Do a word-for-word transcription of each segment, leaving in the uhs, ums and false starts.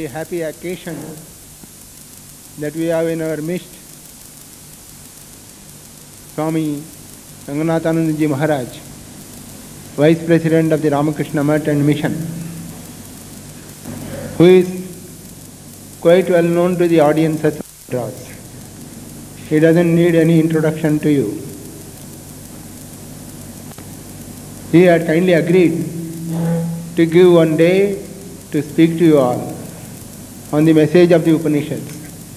very happy occasion that we have in our midst Swami Ranganathanandaji Maharaj, Vice President of the Ramakrishna Math and Mission, who is quite well known to the audiences of Madras. He doesn't need any introduction to you. He had kindly agreed to give one day to speak to you all on the message of the Upanishads.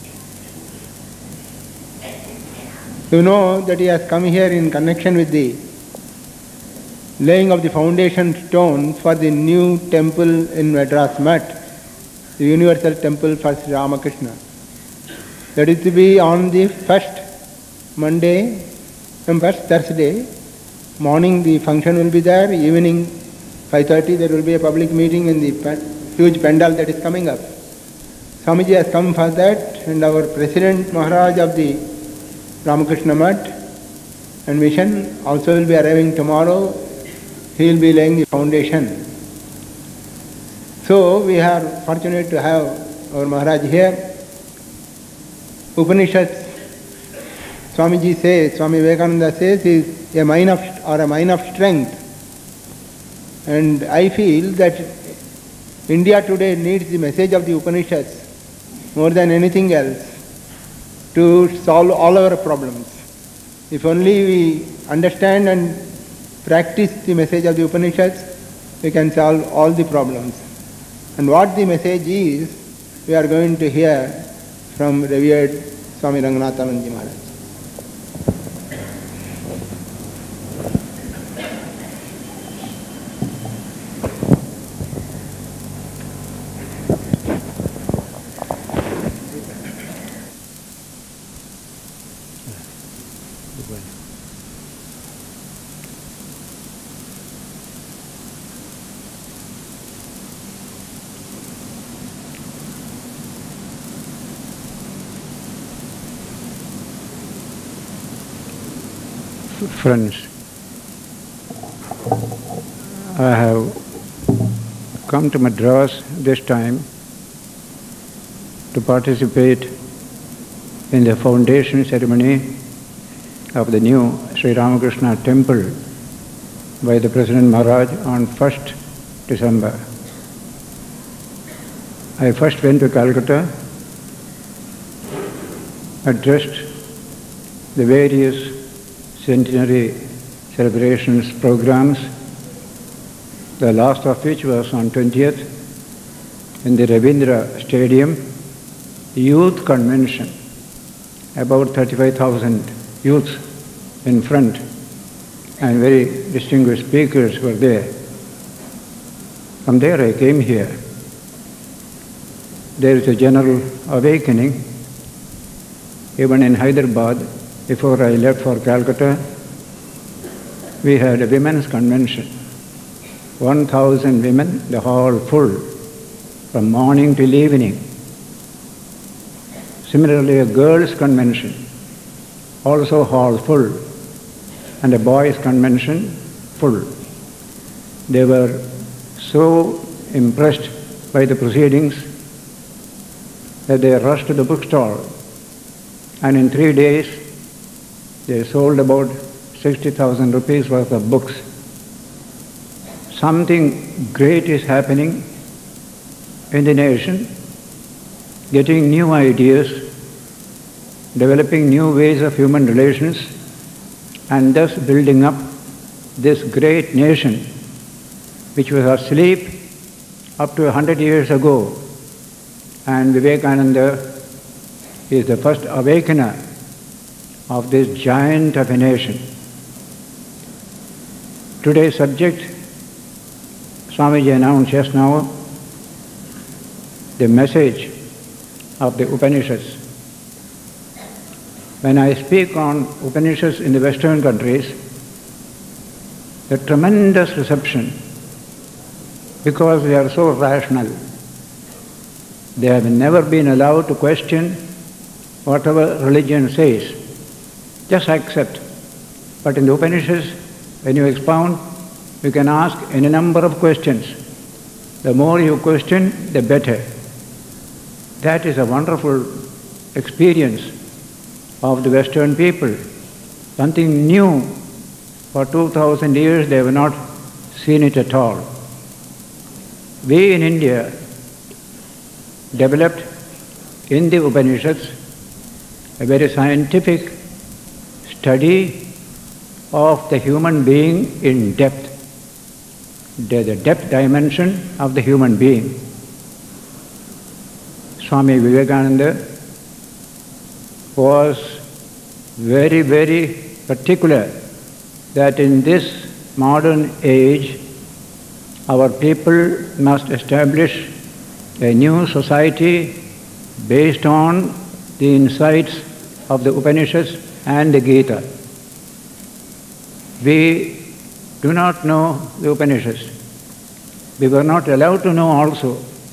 You know that he has come here in connection with the laying of the foundation stone for the new temple in Madras Math, the universal temple for Sri Ramakrishna. That is to be on the first Monday and first Thursday. Morning the function will be there, evening five thirty there will be a public meeting in the huge pandal that is coming up. Swamiji has come for that, and our President Maharaj of the Ramakrishna Math and Mission also will be arriving tomorrow. He will be laying the foundation. So we are fortunate to have our Maharaj here. Upanishads, Swamiji says, Swami Vivekananda says, is a mine of or a mine of strength. And I feel that India today needs the message of the Upanishads more than anything else to solve all our problems. If only we understand and practice the message of the Upanishads, we can solve all the problems. And what the message is, we are going to hear from revered Swami Ranganathanandaji Maharaj. Friends, I have come to Madras this time to participate in the foundation ceremony of the new Sri Ramakrishna temple by the President Maharaj on first December. I first went to Calcutta, addressed the various centenary celebrations programs, the last of which was on twentieth in the Ravindra Stadium, youth convention, about thirty-five thousand youths in front, and very distinguished speakers were there. From there I came here. There is a general awakening. Even in Hyderabad, before I left for Calcutta, we had a women's convention. one thousand women, the hall full, from morning till evening. Similarly, a girls' convention, also hall full, and a boys' convention full. They were so impressed by the proceedings that they rushed to the bookstall, and in three days they sold about sixty thousand rupees worth of books. Something great is happening in the nation, getting new ideas, developing new ways of human relations, and thus building up this great nation which was asleep up to a hundred years ago. And Vivekananda is the first awakener of this giant of a nation. Today's subject, Swamiji announced just now, the message of the Upanishads. When I speak on Upanishads in the Western countries, the tremendous reception, because they are so rational. They have never been allowed to question whatever religion says. Just accept. But in the Upanishads, when you expound, you can ask any number of questions. The more you question, the better. That is a wonderful experience of the Western people. Something new. For two thousand years they have not seen it at all. We in India developed in the Upanishads a very scientific study of the human being in depth, the depth dimension of the human being. Swami Vivekananda was very, very particular that in this modern age our people must establish a new society based on the insights of the Upanishads and the Gita. We do not know the Upanishads. We were not allowed to know also.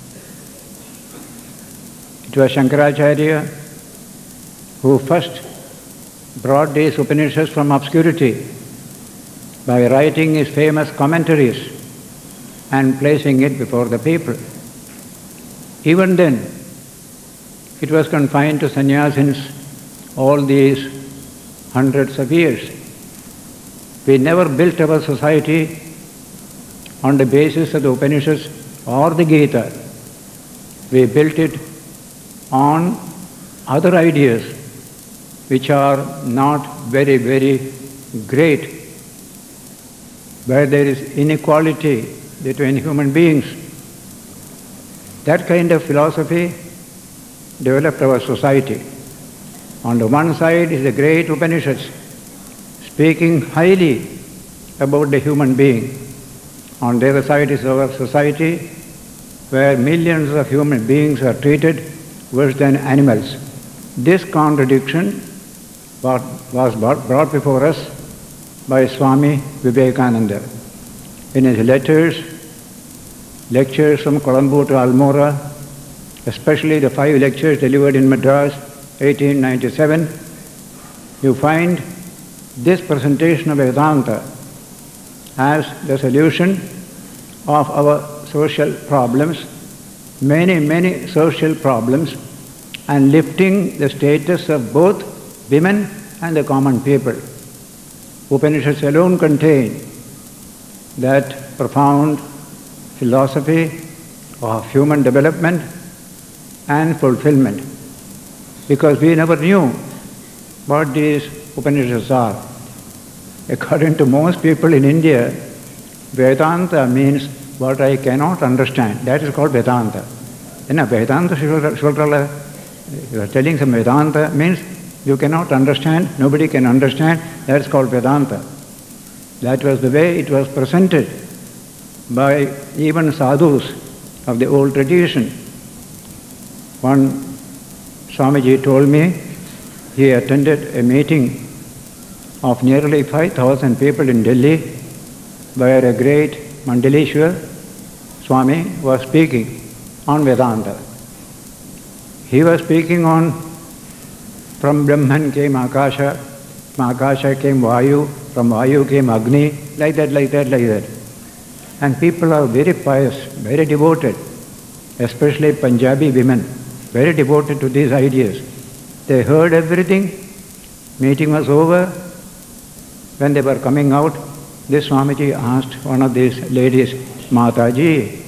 It was Shankaracharya who first brought these Upanishads from obscurity by writing his famous commentaries and placing it before the people. Even then, it was confined to sannyasins all these hundreds of years. We never built our society on the basis of the Upanishads or the Gita. We built it on other ideas which are not very, very great, where there is inequality between human beings. That kind of philosophy developed our society. On the one side is the great Upanishads, speaking highly about the human being. On the other side is our society, where millions of human beings are treated worse than animals. This contradiction was brought before us by Swami Vivekananda. In his letters, lectures from Colombo to Almora, especially the five lectures delivered in Madras, eighteen ninety-seven, you find this presentation of Vedanta as the solution of our social problems, many, many social problems, and lifting the status of both women and the common people. Upanishads alone contain that profound philosophy of human development and fulfillment, because we never knew what these Upanishads are. According to most people in India, Vedanta means what I cannot understand. That is called Vedanta. In a Vedanta, you are telling some Vedanta means you cannot understand, nobody can understand, that is called Vedanta. That was the way it was presented by even sadhus of the old tradition. One Swamiji told me he attended a meeting of nearly five thousand people in Delhi, where a great Mandaleshwar Swami was speaking on Vedanta. He was speaking on from Brahman came Akasha, from Akasha came Vayu, from Vayu came Agni, like that, like that, like that. And people are very pious, very devoted, especially Punjabi women, very devoted to these ideas. They heard everything, meeting was over. When they were coming out, this Swamiji asked one of these ladies, Mataji,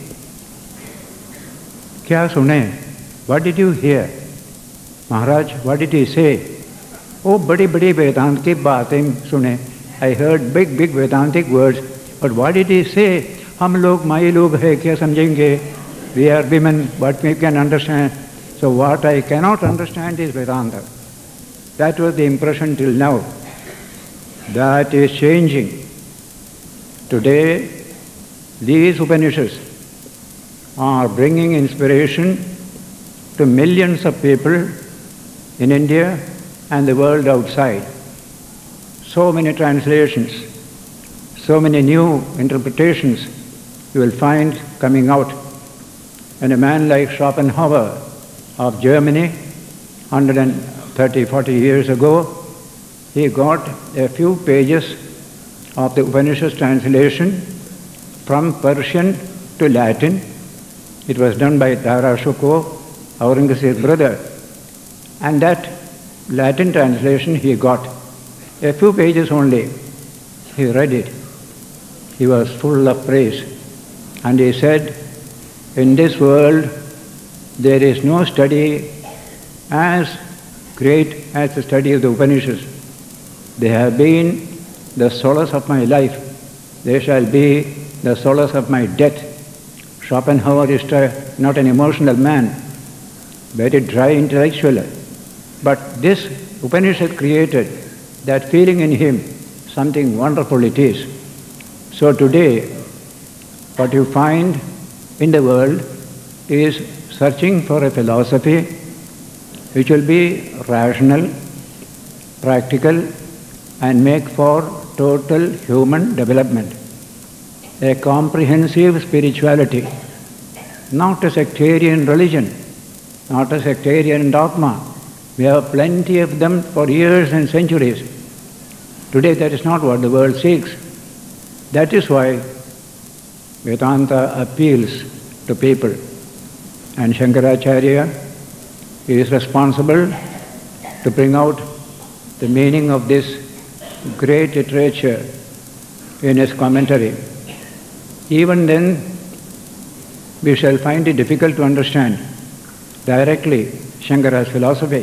kya sune? What did you hear? Maharaj, what did he say? Oh, badi badi Vedantic baatein sune. I heard big, big Vedantic words, but what did he say? Hum log, mai log hai, kya samjhenge? We are women, what we can understand. So what I cannot understand is Vedanta. That was the impression till now. That is changing. Today, these Upanishads are bringing inspiration to millions of people in India and the world outside. So many translations, so many new interpretations you will find coming out. And a man like Schopenhauer of Germany, one hundred thirty, forty years ago, he got a few pages of the Upanishads translation from Persian to Latin. It was done by Tara Shukro Aurangzeb's brother. And that Latin translation he got. A few pages only. He read it. He was full of praise. And he said, in this world there is no study as great as the study of the Upanishads. They have been the solace of my life. They shall be the solace of my death. Schopenhauer is not an emotional man, very dry intellectual. But this Upanishad created that feeling in him, something wonderful it is. So today, what you find in the world is searching for a philosophy which will be rational, practical, and make for total human development. A comprehensive spirituality, not a sectarian religion, not a sectarian dogma. We have plenty of them for years and centuries. Today that is not what the world seeks. That is why Vedanta appeals to people. And Shankaracharya is responsible to bring out the meaning of this great literature in his commentary. Even then, we shall find it difficult to understand directly Shankara's philosophy.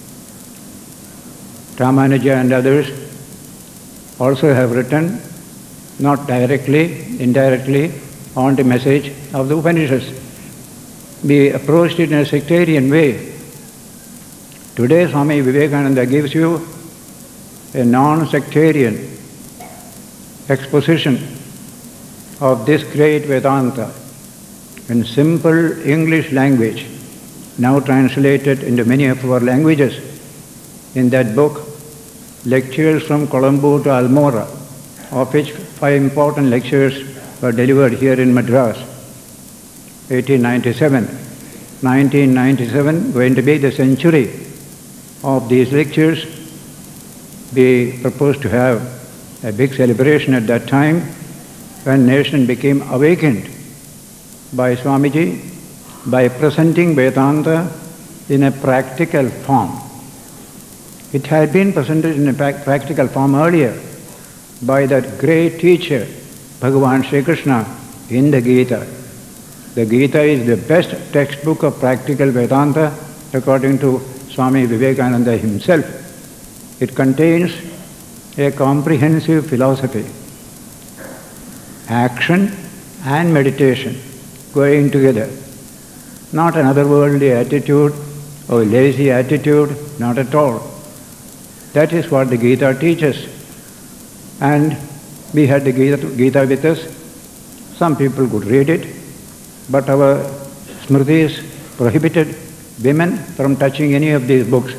Ramanuja and others also have written, not directly, indirectly, on the message of the Upanishads. We approached it in a sectarian way. Today, Swami Vivekananda gives you a non-sectarian exposition of this great Vedanta in simple English language, now translated into many of our languages. In that book, Lectures from Colombo to Almora, of which five important lectures were delivered here in Madras, eighteen ninety-seven. nineteen ninety-seven going to be the century of these lectures. We proposed to have a big celebration at that time when nation became awakened by Swamiji by presenting Vedanta in a practical form. It had been presented in a practical form earlier by that great teacher, Bhagavan Sri Krishna, in the Gita. The Gita is the best textbook of practical Vedanta according to Swami Vivekananda himself. It contains a comprehensive philosophy, action and meditation going together. Not an otherworldly attitude or lazy attitude, not at all. That is what the Gita teaches. And we had the Gita, Gita with us. Some people could read it, but our Smritis prohibited women from touching any of these books.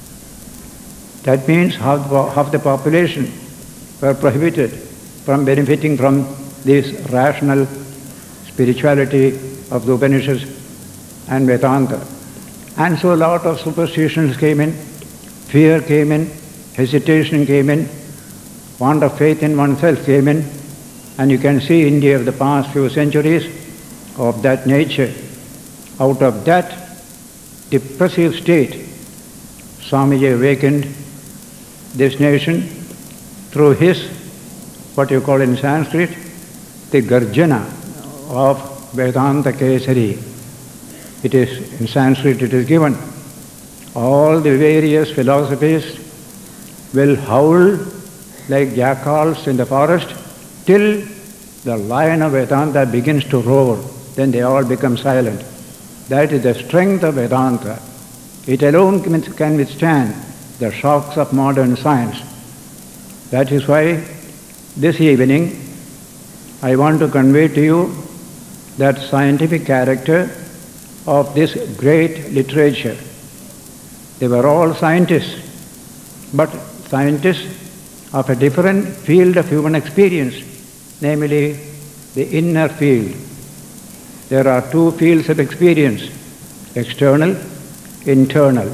That means half, half the population were prohibited from benefiting from this rational spirituality of the Upanishads and Vedanta. And so a lot of superstitions came in, fear came in, hesitation came in, want of faith in oneself came in, and you can see India of the past few centuries of that nature. Out of that depressive state, Swamiji awakened this nation through his, what you call in Sanskrit, the Garjana of Vedanta Kesari. It is, in Sanskrit it is given. All the various philosophies will howl like jackals in the forest till the lion of Vedanta begins to roar. Then they all become silent. That is the strength of Vedanta. It alone can withstand the shocks of modern science. That is why this evening I want to convey to you that scientific character of this great literature. They were all scientists, but scientists of a different field of human experience, namely the inner field. There are two fields of experience, external, internal.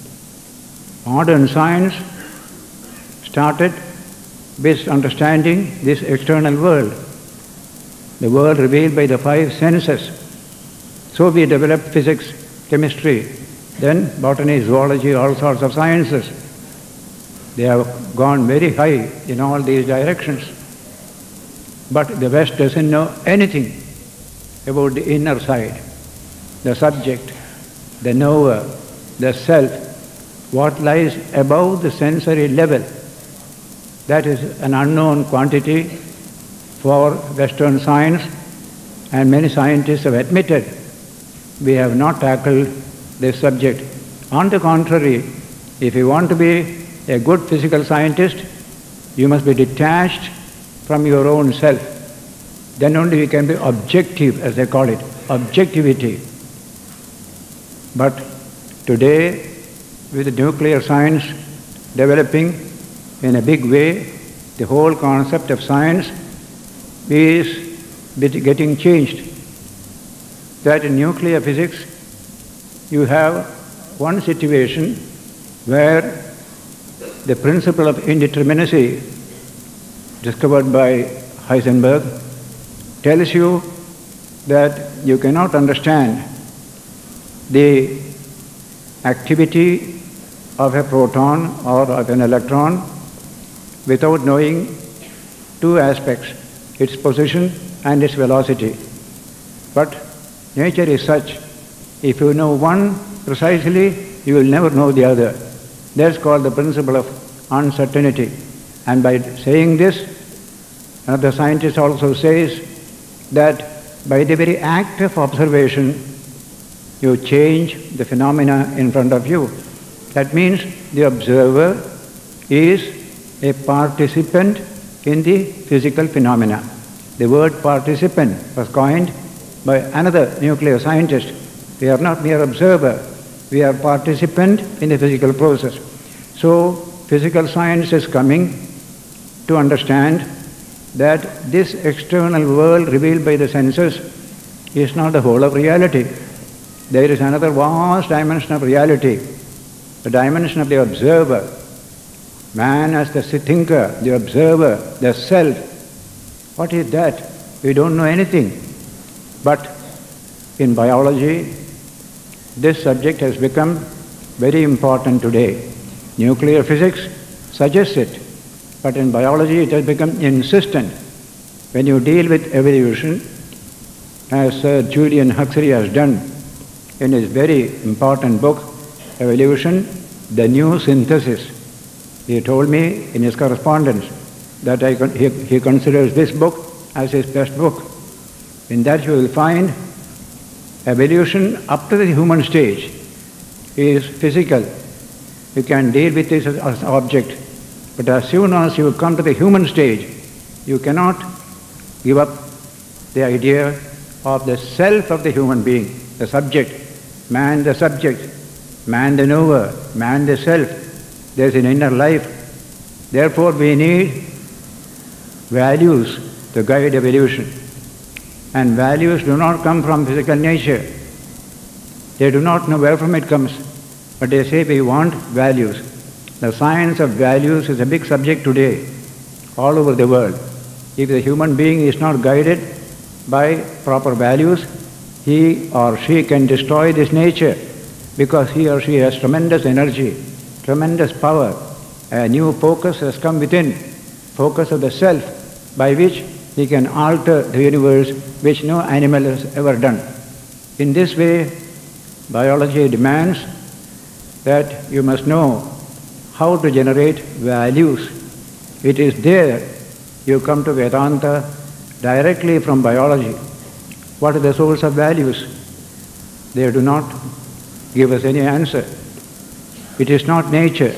Modern science started with understanding this external world, the world revealed by the five senses. So we developed physics, chemistry, then botany, zoology, all sorts of sciences. They have gone very high in all these directions. But the West doesn't know anything about the inner side, the subject, the knower, the self, what lies above the sensory level. That is an unknown quantity for Western science, and many scientists have admitted we have not tackled this subject. On the contrary, if you want to be a good physical scientist, you must be detached from your own self. Then only you can be objective, as they call it, objectivity. But today, with the nuclear science developing in a big way, the whole concept of science is getting changed. That in nuclear physics, you have one situation where the principle of indeterminacy discovered by Heisenberg tells you that you cannot understand the activity of a proton or of an electron without knowing two aspects, its position and its velocity. But nature is such, if you know one precisely, you will never know the other. That's called the principle of uncertainty. And by saying this, another scientist also says that by the very act of observation, you change the phenomena in front of you. That means the observer is a participant in the physical phenomena. The word participant was coined by another nuclear scientist. We are not mere observer, we are participant in the physical process. So, physical science is coming to understand that this external world revealed by the senses is not the whole of reality. There is another vast dimension of reality, the dimension of the observer. Man as the thinker, the observer, the self. What is that? We don't know anything. But in biology, this subject has become very important today. Nuclear physics suggests it, but in biology it has become insistent. When you deal with evolution, as Sir Julian Huxley has done in his very important book, Evolution, the New Synthesis, he told me in his correspondence that I, he, he considers this book as his best book. In that you will find evolution up to the human stage is physical. You can deal with this as an object. But as soon as you come to the human stage, you cannot give up the idea of the self of the human being, the subject, man the subject, man the knower, man the self. There is an inner life. Therefore we need values to guide evolution. And values do not come from physical nature. They do not know where from it comes, but they say we want values. The science of values is a big subject today, all over the world. If the human being is not guided by proper values, he or she can destroy this nature, because he or she has tremendous energy, tremendous power. A new focus has come within, focus of the self, by which he can alter the universe, which no animal has ever done. In this way, biology demands that you must know how to generate values. It is there you come to Vedanta directly from biology. What are the source of values? They do not give us any answer. It is not nature.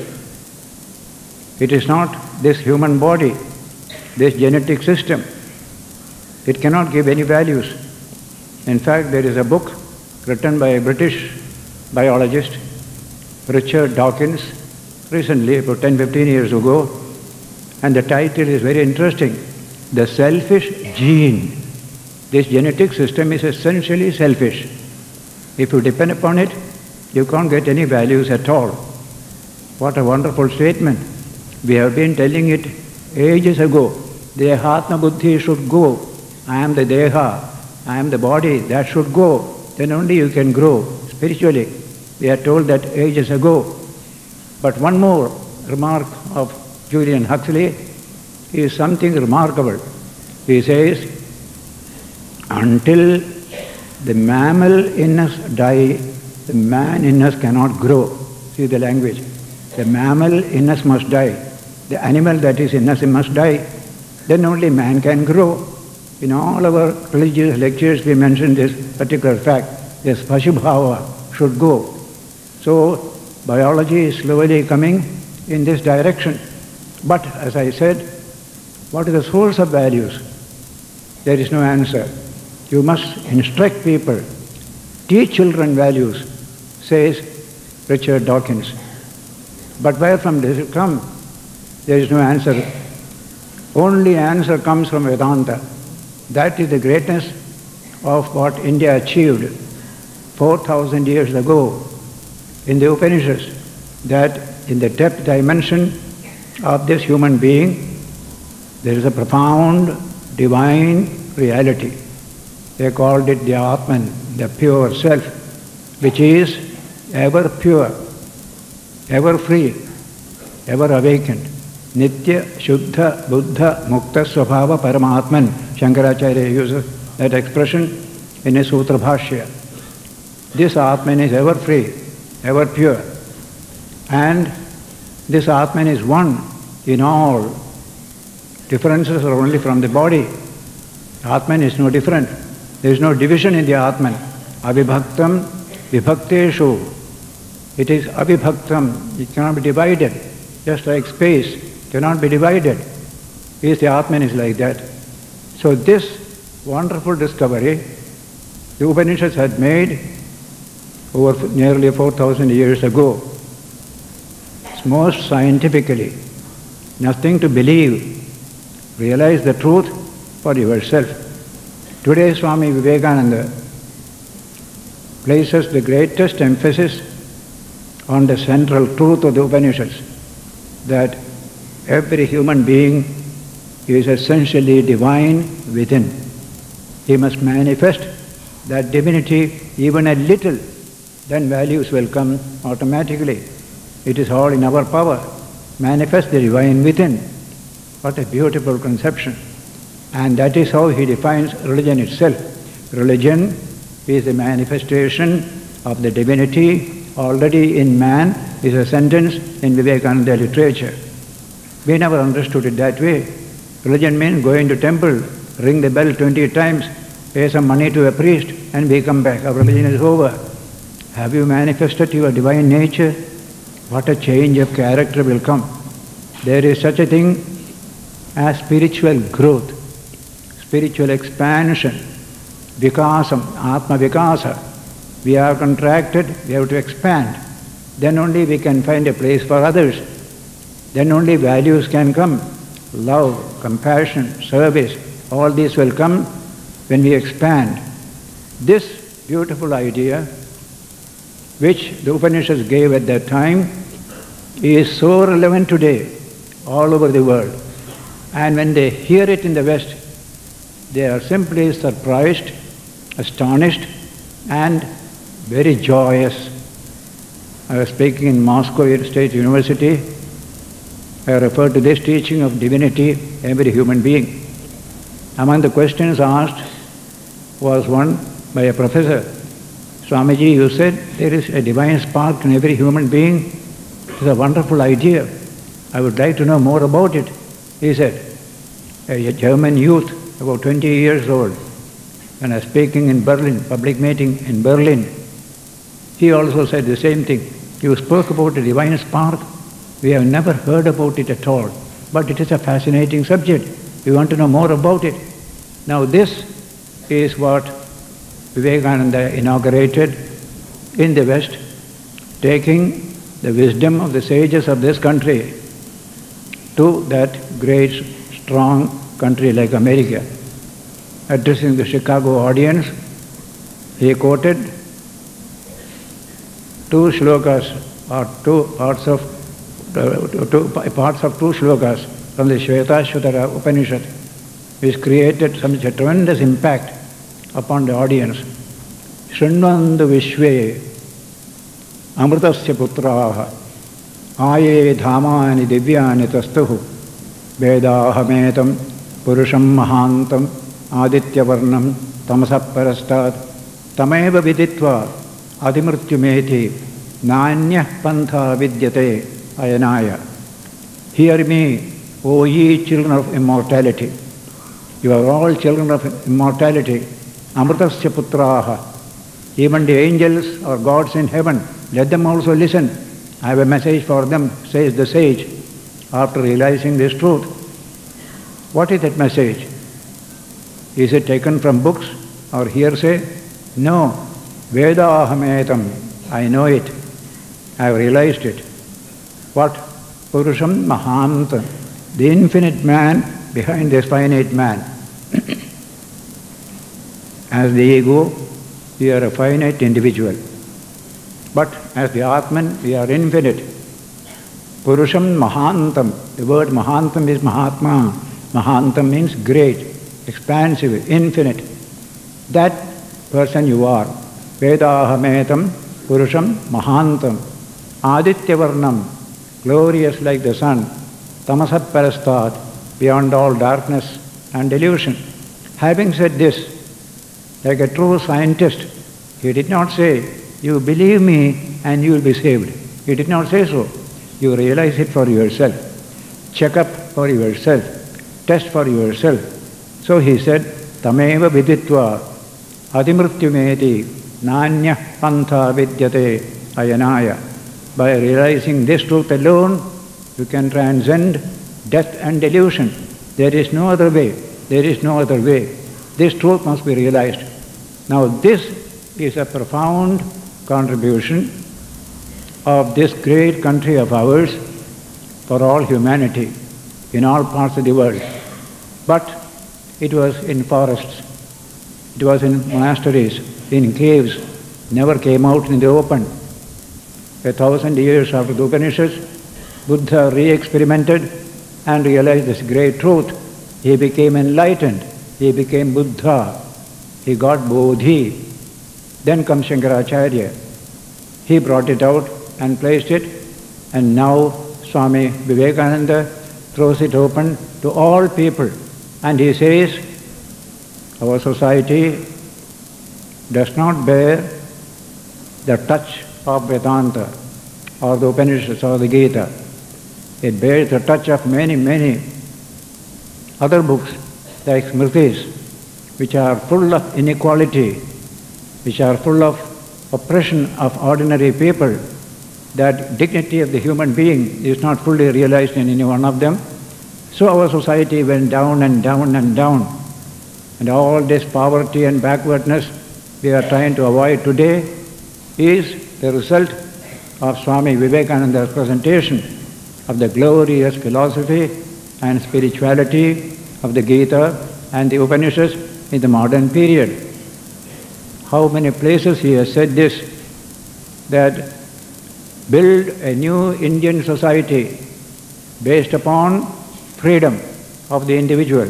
It is not this human body, this genetic system. It cannot give any values. In fact, there is a book written by a British biologist, Richard Dawkins, recently, about ten to fifteen years ago, and the title is very interesting, The Selfish Gene. This genetic system is essentially selfish. If you depend upon it, you can't get any values at all. What a wonderful statement. We have been telling it ages ago. Dehatma buddhi should go. I am the deha. I am the body. That should go. Then only you can grow spiritually. We are told that ages ago. But one more remark of Julian Huxley is something remarkable. He says, until the mammal in us die, the man in us cannot grow. See the language. The mammal in us must die. The animal that is in us must die. Then only man can grow. In all our religious lectures we mention this particular fact. This Pashubhava should go. So biology is slowly coming in this direction. But as I said, what is the source of values? There is no answer. You must instruct people, teach children values, says Richard Dawkins. But where from does it come? There is no answer. Only answer comes from Vedanta. That is the greatness of what India achieved four thousand years ago in the Upanishads, that in the depth dimension of this human being, there is a profound divine reality. They called it the Atman, the pure self, which is ever pure, ever free, ever awakened. Nitya, Shuddha, Buddha, Mukta, Svabhava, Paramatman. Shankaracharya uses that expression in his Sutra Bhashya. This Atman is ever free, ever pure. And this Atman is one in all. Differences are only from the body. Atman is no different. There is no division in the Atman. Avibhaktam, vibhakteshu. It is avibhaktam. It cannot be divided. Just like space cannot be divided. Is the Atman is like that. So this wonderful discovery the Upanishads had made over nearly four thousand years ago. It's most scientifically. Nothing to believe. Realize the truth for yourself. Today Swami Vivekananda places the greatest emphasis on the central truth of the Upanishads, that every human being is essentially divine within. He must manifest that divinity even a little, then values will come automatically. It is all in our power. Manifest the divine within. What a beautiful conception. And that is how he defines religion itself. Religion is the manifestation of the divinity already in man, is a sentence in Vivekananda literature. We never understood it that way. Religion means going to temple, ring the bell twenty times, pay some money to a priest, and we come back. Our religion is over. Have you manifested your divine nature? What a change of character will come. There is such a thing as spiritual growth, spiritual expansion, vikasam, atma vikasa. We are contracted, we have to expand. Then only we can find a place for others. Then only values can come. Love, compassion, service, all these will come when we expand. This beautiful idea, which the Upanishads gave at that time, is so relevant today all over the world. And when they hear it in the West, they are simply surprised, astonished, and very joyous. I was speaking in Moscow State University. I referred to this teaching of divinity, every human being. Among the questions asked was one by a professor. Swamiji, you said there is a divine spark in every human being. It is a wonderful idea. I would like to know more about it. He said, a German youth, about twenty years old, when I was speaking in Berlin, public meeting in Berlin, he also said the same thing. You spoke about a divine spark. We have never heard about it at all. But it is a fascinating subject. We want to know more about it. Now this is what Vivekananda inaugurated in the West, taking the wisdom of the sages of this country to that great, strong country like America. Addressing the Chicago audience, he quoted two shlokas, or two parts of uh, two parts of two shlokas from the Shvetashvatara Upanishad, which created such a tremendous impact upon the audience. Shrinvandu Vishve amritasya putraha aye dhamani divyani tastuhu vedahametam purusham mahantam adityavarnam tamasapparastat tameva viditva adimrutyumeti nanya pantha vidyate ayanaya. Hear me, O ye children of immortality. You are all children of immortality. Amritasya putraha. Even the angels or gods in heaven, let them also listen. I have a message for them, says the sage, after realizing this truth. What is that message? Is it taken from books or hearsay? No. Vedahametam. I know it. I have realized it. What? Purusham Mahantam. The infinite man behind this finite man. As the ego, we are a finite individual. But as the Atman, we are infinite. Purusham Mahantam. The word Mahantam is Mahatma. Mahantam means great, expansive, infinite. That person you are. Vedahametam Purusham Mahantam. Adityavarnam, glorious like the sun. Tamasapparastat, beyond all darkness and delusion. Having said this, like a true scientist, he did not say, you believe me and you will be saved. He did not say so. You realize it for yourself. Check up for yourself. Test for yourself. So he said, Tameva viditva adimrutyumeti nanya pantha vidyate ayanaya. By realizing this truth alone, you can transcend death and delusion. There is no other way. There is no other way. This truth must be realized. Now this is a profound contribution of this great country of ours for all humanity in all parts of the world. But it was in forests, it was in monasteries, in caves, never came out in the open. A thousand years after the Upanishads, Buddha re-experimented and realized this great truth. He became enlightened. He became Buddha. He got Bodhi. Then comes Shankaracharya. He brought it out and placed it, and now Swami Vivekananda throws it open to all people. And he says, our society does not bear the touch of Vedanta or the Upanishads or the Gita. It bears the touch of many, many other books like Smritis, which are full of inequality, which are full of oppression of ordinary people. That dignity of the human being is not fully realized in any one of them. So our society went down and down and down. And all this poverty and backwardness we are trying to avoid today is the result of Swami Vivekananda's presentation of the glorious philosophy and spirituality of the Gita and the Upanishads in the modern period. How many places he has said this, that build a new Indian society based upon freedom of the individual,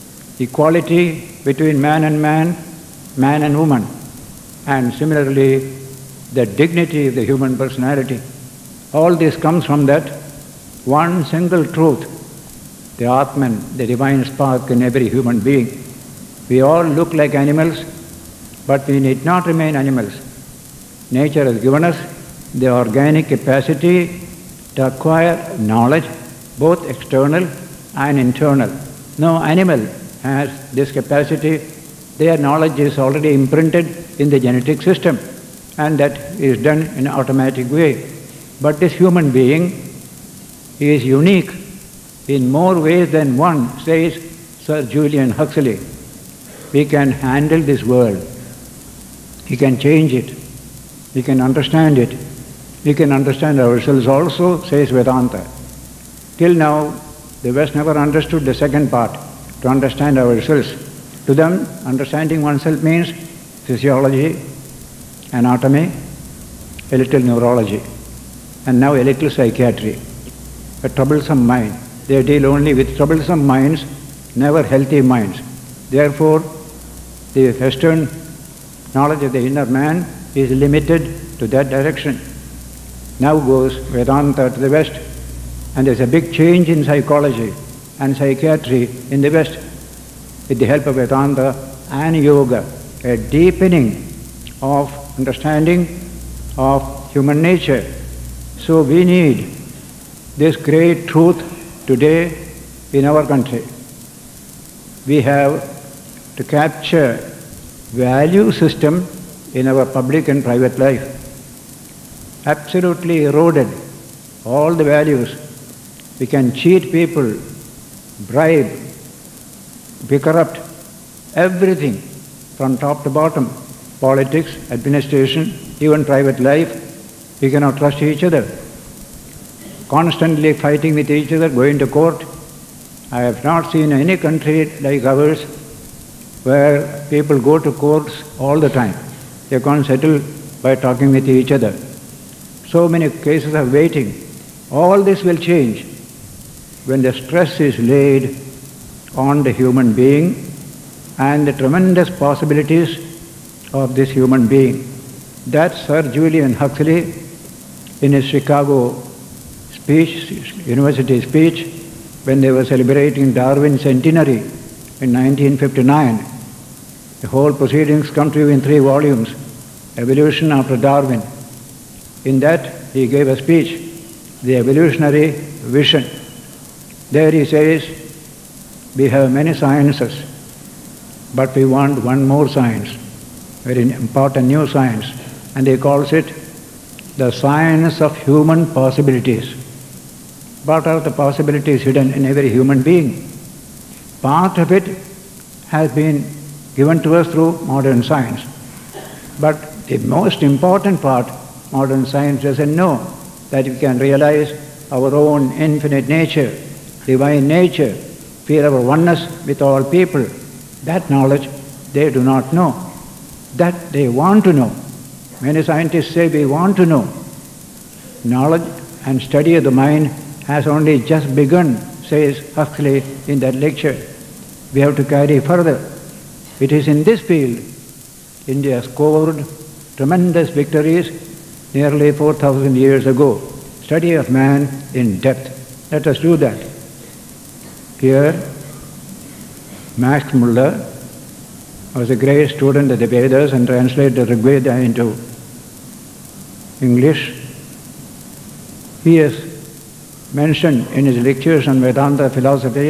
equality between man and man, man and woman, and similarly the dignity of the human personality. All this comes from that one single truth, the Atman, the divine spark in every human being. We all look like animals, but we need not remain animals. Nature has given us the organic capacity to acquire knowledge, both external and internal. No animal has this capacity. Their knowledge is already imprinted in the genetic system, and that is done in an automatic way. But this human being is unique in more ways than one, says Sir Julian Huxley. We can handle this world. We can change it. We can understand it. We can understand ourselves also, says Vedanta. Till now, the West never understood the second part, to understand ourselves. To them, understanding oneself means physiology, anatomy, a little neurology, and now a little psychiatry. A troublesome mind. They deal only with troublesome minds, never healthy minds. Therefore, the Western knowledge of the inner man is limited to that direction. Now goes Vedanta to the West, and there's a big change in psychology and psychiatry in the West with the help of Vedanta and yoga, a deepening of understanding of human nature. So we need this great truth today in our country. We have to capture value system in our public and private life. Absolutely eroded all the values. We can cheat people, bribe, be corrupt, everything from top to bottom. Politics, administration, even private life, we cannot trust each other. Constantly fighting with each other, going to court. I have not seen any country like ours where people go to courts all the time. They can't settle by talking with each other. So many cases are waiting. All this will change when the stress is laid on the human being and the tremendous possibilities of this human being. That Sir Julian Huxley, in his Chicago speech, university speech, when they were celebrating Darwin's centenary in nineteen fifty-nine, the whole proceedings come to you in three volumes, Evolution after Darwin. In that he gave a speech, The Evolutionary Vision. There he says, we have many sciences, but we want one more science, very important new science, and he calls it the science of human possibilities. What are the possibilities hidden in every human being? Part of it has been given to us through modern science. But the most important part, modern science doesn't know, that we can realize our own infinite nature, divine nature, feel our oneness with all people. That knowledge they do not know. That they want to know. Many scientists say we want to know. Knowledge and study of the mind has only just begun, says Huxley in that lecture. We have to carry further. It is in this field India scored tremendous victories nearly four thousand years ago. Study of man in depth. Let us do that. Here, Max Muller was a great student of the Vedas and translated the Rig Veda into English. He has mentioned in his lectures on Vedanta philosophy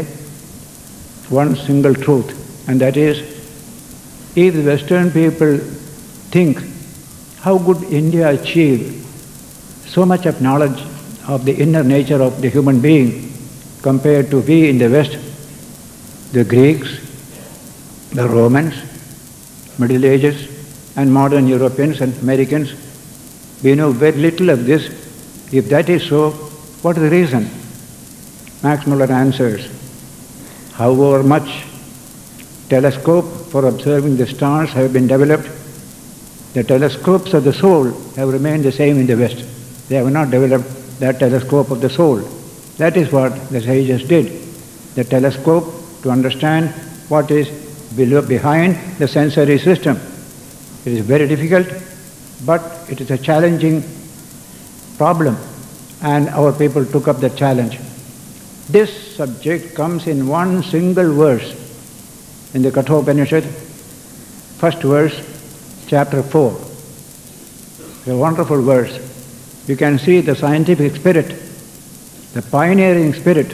one single truth, and that is, if the Western people think, how could India achieve so much of knowledge of the inner nature of the human being compared to we in the West, the Greeks, the Romans, Middle Ages, and modern Europeans and Americans? We know very little of this. If that is so, what is the reason? Max Muller answers, however much telescope for observing the stars have been developed, the telescopes of the soul have remained the same in the West. They have not developed that telescope of the soul. That is what the sages did. The telescope to understand what is below, behind the sensory system. It is very difficult, but it is a challenging problem, and our people took up the challenge. This subject comes in one single verse in the Kathopanishad, first verse, chapter four. A wonderful verse. You can see the scientific spirit, the pioneering spirit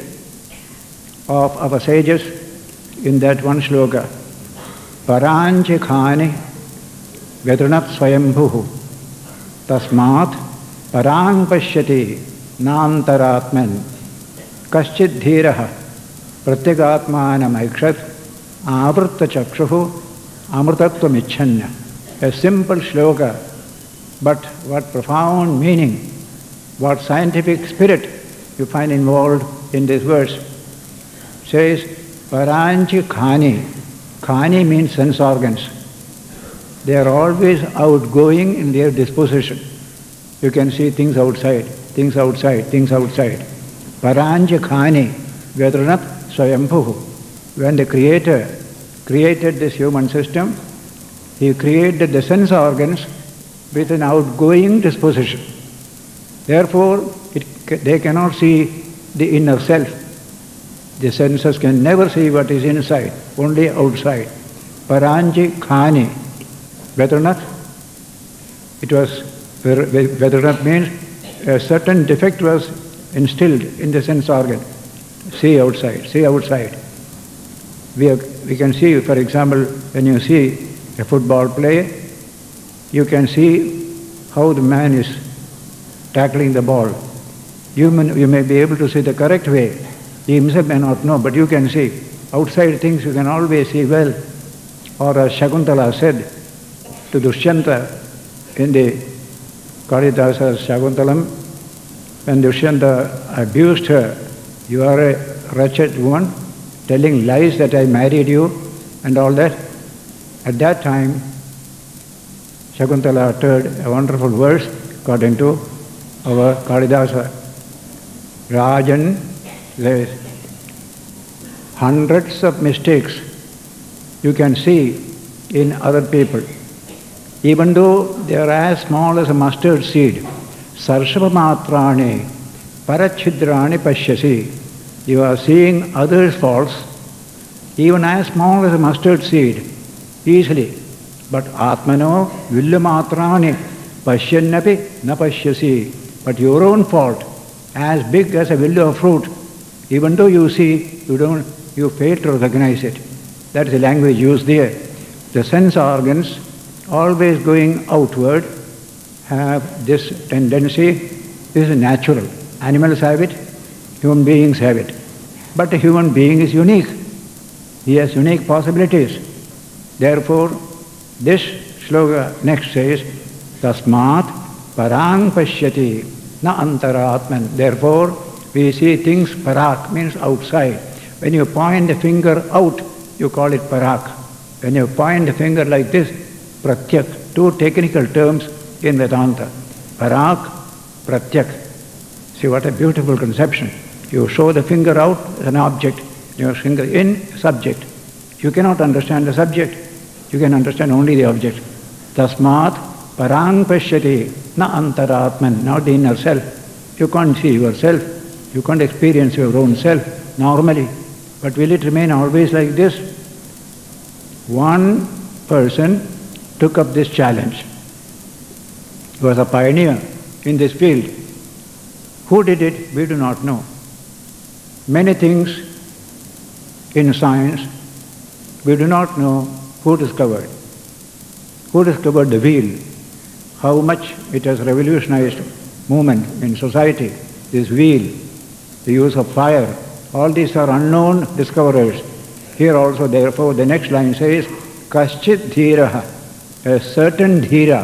of our sages in that one shloka. Paranchi khani vedranat swayambhuhu tasmat parang pashyati nantaratman kaschid dhiraha pratyagatmanam aikshat avrta chakshuhu amrtatvam ichchanya. A simple shloka, but what profound meaning, what scientific spirit you find involved in this verse. It says, Paranchi khani. Khani means sense organs. They are always outgoing in their disposition. You can see things outside, things outside, things outside. Paranchi khani vedranat swayambhuhu. When the Creator created this human system, He created the sense organs with an outgoing disposition. Therefore, it, they cannot see the inner self. The senses can never see what is inside, only outside. Paranji khani. Vedranath, it was, Vedranath means a certain defect was instilled in the sense organ. See outside, see outside. We, have, we can see, for example, when you see a football player, you can see how the man is tackling the ball. You may, you may be able to see the correct way. He himself may not know, but you can see. Outside things you can always see well. Or as Shakuntala said to Dushyanta in the Kalidasa's Shakuntalam, when Dushyanta abused her, you are a wretched woman, telling lies that I married you and all that. At that time, Shakuntala uttered a wonderful verse according to our Kalidasa. Rajan, there is hundreds of mistakes you can see in other people. Even though they are as small as a mustard seed, sarshava matrani parachidrani pashyasi. You are seeing others' faults, even as small as a mustard seed, easily. But atmano villamatrani pashyannapi na pashyasi. But your own fault, as big as a willow of fruit, even though you see, you don't, you fail to recognize it. That is the language used there. The sense organs, always going outward, have this tendency. This is natural. Animals have it, human beings have it. But a human being is unique. He has unique possibilities. Therefore, this shloka next says, Tasmat parang pashyati na antaratman. Therefore, we see things parak, means outside. When you point the finger out, you call it parak. When you point the finger like this, pratyak, two technical terms in Vedanta. Parak, pratyak. See what a beautiful conception. You show the finger out as an object, your finger in, subject. You cannot understand the subject. You can understand only the object. Tasmat parang pashyati na antaratman, not the inner self. You can't see yourself. You can't experience your own self normally. But will it remain always like this? One person took up this challenge. He was a pioneer in this field. Who did it? We do not know. Many things in science we do not know who discovered. Who discovered the wheel? How much it has revolutionized movement in society. This wheel, the use of fire, all these are unknown discoverers. Here also, therefore, the next line says, Kaschit dhiraha, a certain dhira.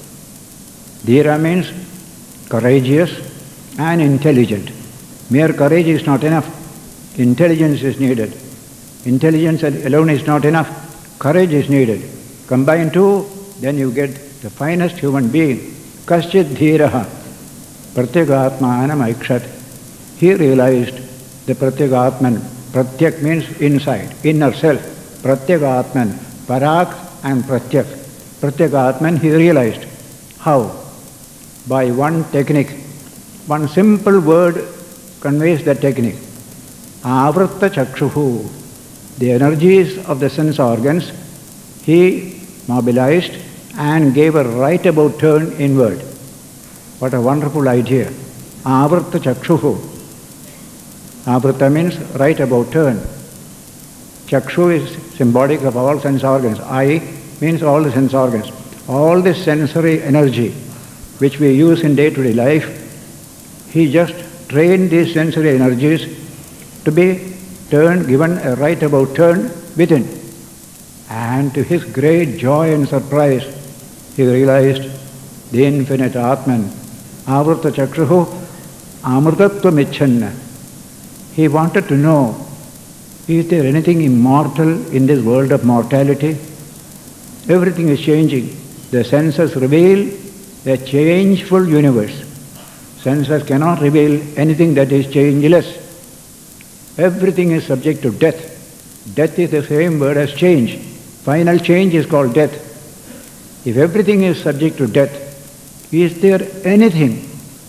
Dhira means courageous and intelligent. Mere courage is not enough. Intelligence is needed. Intelligence alone is not enough. Courage is needed. Combine two, then you get the finest human being. Kaschit dhiraha, pratyagatmanam aikshat. He realized the pratyagatman. Pratyak means inside, inner self. Pratyagatman, parak and pratyak. Pratyagatman he realized. How? By one technique. One simple word conveys that technique. Avritta chakshuhu. The energies of the sense organs he mobilized and gave a right about turn inward. What a wonderful idea. Avritta chakshuhu. Avritta means right about turn. Chakshu is symbolic of all sense organs. Eye means all the sense organs. All this sensory energy which we use in day-to-day life, he just trained these sensory energies to be turned, given a right about turn within. And to his great joy and surprise, he realized the infinite Atman. Avritta chakshuhu amrtatvam icchanna. He wanted to know, is there anything immortal in this world of mortality? Everything is changing. The senses reveal a changeful universe. Senses cannot reveal anything that is changeless. Everything is subject to death. Death is the same word as change. Final change is called death. If everything is subject to death, is there anything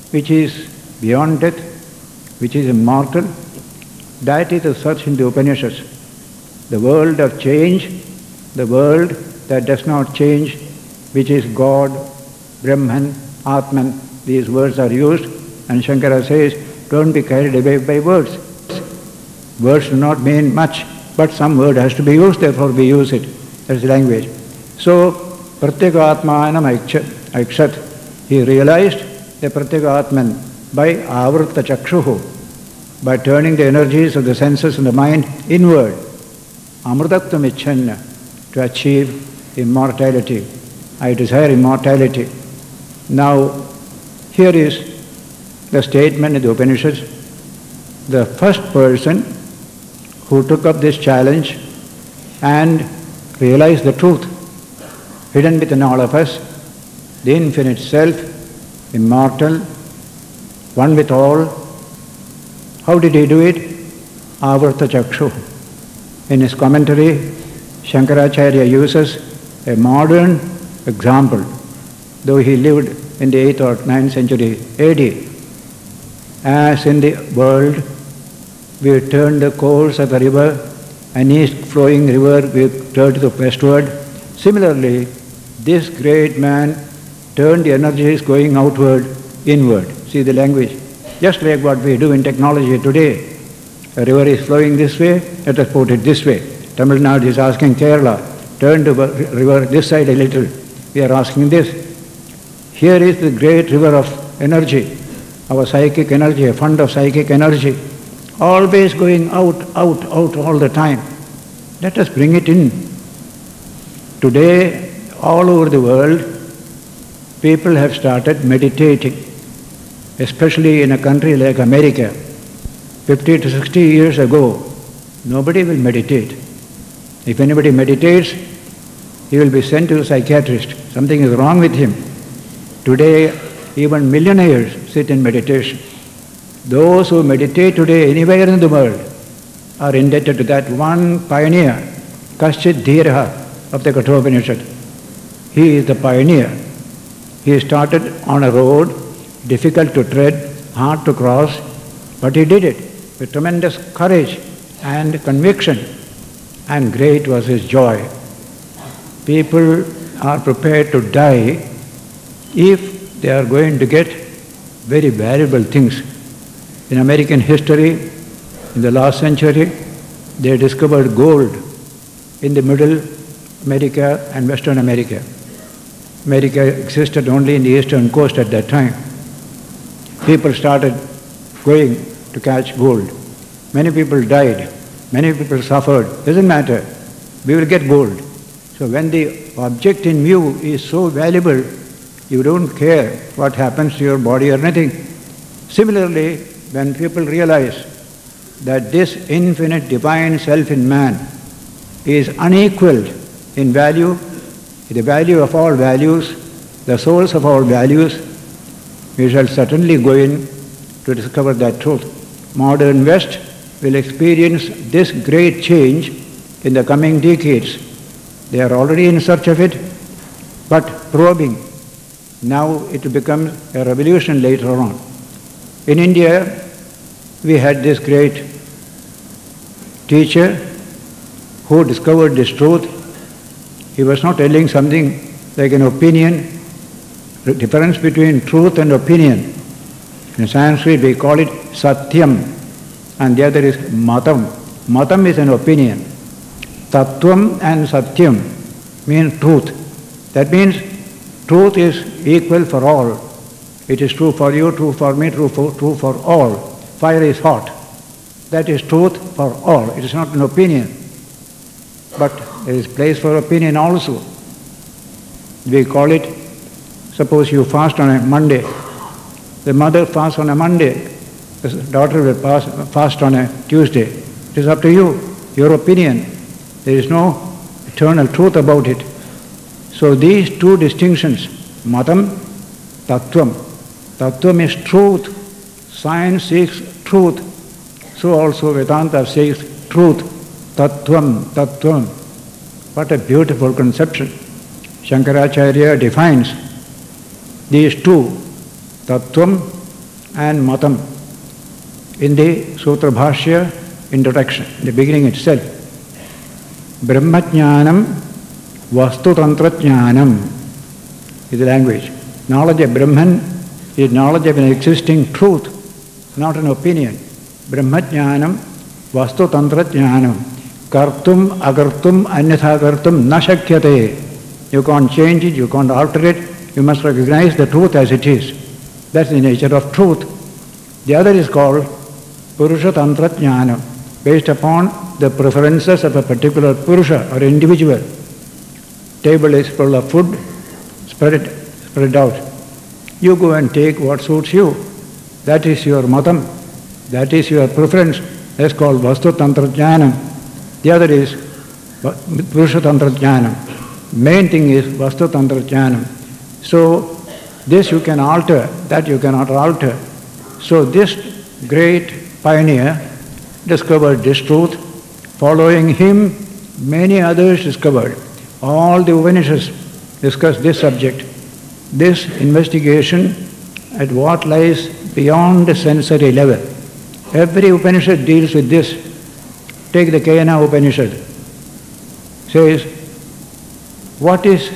which is beyond death, which is immortal. That is the search in the Upanishads. The world of change, the world that does not change, which is God, Brahman, Atman. These words are used, and Shankara says, don't be carried away by words. Words do not mean much, but some word has to be used, therefore we use it. That's language. So, Pratyeka Atmanam Aikshat. He realized the Pratyeka Atman by Avrta Chakshuhu, by turning the energies of the senses and the mind inward. Amrtatvam Icchanna, to achieve immortality. I desire immortality. Now, here is the statement in the Upanishads. The first person who took up this challenge and realized the truth hidden within all of us, the infinite self, immortal, one with all. How did he do it? Avarta Chakshu. In his commentary, Shankaracharya uses a modern example, though he lived in the eighth or ninth century A D. As in the world, we turn the course of the river, an east-flowing river, we turn to the westward. Similarly, this great man turned the energies going outward, inward. See the language. Just like what we do in technology today. A river is flowing this way, let us put it this way. Tamil Nadu is asking Kerala, turn the river this side a little. We are asking this. Here is the great river of energy, our psychic energy, a fund of psychic energy, always going out, out, out all the time. Let us bring it in. Today, all over the world, people have started meditating, especially in a country like America. fifty to sixty years ago, nobody will meditate. If anybody meditates, he will be sent to a psychiatrist. Something is wrong with him. Today, even millionaires sit in meditation. Those who meditate today anywhere in the world are indebted to that one pioneer, Kaschit Dhiraha of the Kathopanishad. He is the pioneer. He started on a road, difficult to tread, hard to cross, but he did it with tremendous courage and conviction, and great was his joy. People are prepared to die if they are going to get very valuable things. In American history, in the last century, they discovered gold in the Middle America and Western America. America existed only in the eastern coast at that time. People started going to catch gold. Many people died. Many people suffered. Doesn't matter. We will get gold. So when the object in view is so valuable, you don't care what happens to your body or anything. Similarly, when people realize that this infinite divine self in man is unequaled in value, the value of all values, the source of all values, we shall certainly go in to discover that truth. Modern West will experience this great change in the coming decades. They are already in search of it, but probing. Now it will become a revolution later on. In India, we had this great teacher who discovered this truth. He was not telling something like an opinion. The difference between truth and opinion. In Sanskrit we call it satyam, and the other is matam. Matam is an opinion. Tattvam and satyam mean truth. That means truth is equal for all. It is true for you, true for me, true for, true for all. Fire is hot. That is truth for all. It is not an opinion. But there is place for opinion also. We call it, suppose you fast on a Monday. The mother fasts on a Monday. The daughter will fast, fast on a Tuesday. It is up to you, your opinion. There is no eternal truth about it. So these two distinctions, matam, tattvam. Tattvam is truth. Science seeks truth. So also Vedanta seeks truth. Tattvam, tattvam. What a beautiful conception. Shankaracharya defines these two, tattvam and matam in the Sutra Bhashya introduction, the beginning itself. Brahmajnanam Vastu Tantra Jnanam is the language. Knowledge of Brahman is knowledge of an existing truth, not an opinion. Brahmajnanam Vastu Tantra Jnanam Kartum Agartum Anyatha Kartum Na Shakyate. You can't change it, you can't alter it, you must recognize the truth as it is. That's the nature of truth. The other is called Purusha Tantra Jnana, based upon the preferences of a particular Purusha or individual. Table is full of food, spread it, spread it out. You go and take what suits you. That is your matam, that is your preference. That's called Vastu Tantra Jnana. The other is Purusha Tantra Jnana. Main thing is Vastu Tantra Jnana. So this you can alter, that you cannot alter. So this great pioneer discovered this truth. Following him, many others discovered. All the Upanishads discuss this subject. This investigation at what lies beyond the sensory level. Every Upanishad deals with this. Take the Kena Upanishad. Says, what is